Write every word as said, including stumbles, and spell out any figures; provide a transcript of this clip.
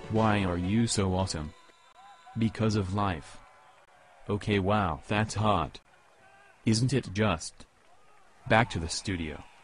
Why are you so awesome? Because of life. Okay, wow, that's hot. Isn't it just? Back to the studio.